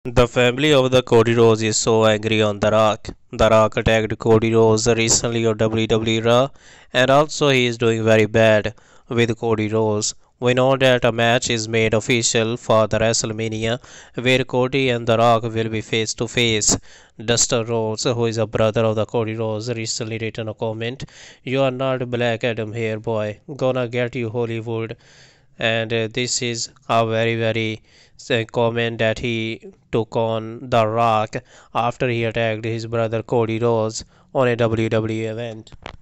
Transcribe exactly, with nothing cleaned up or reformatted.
The family of the Cody Rhodes is so angry on The Rock. The Rock attacked Cody Rhodes recently on W W E Raw, and also he is doing very bad with Cody Rhodes. We know that a match is made official for the WrestleMania where Cody and The Rock will be face to face. Dustin Rhodes, who is a brother of the Cody Rhodes, recently written a comment. You are not Black Adam here, boy. Gonna get you Hollywood. And uh, this is a very very uh, comment that he took on The Rock after he attacked his brother Cody Rhodes on a W W E event.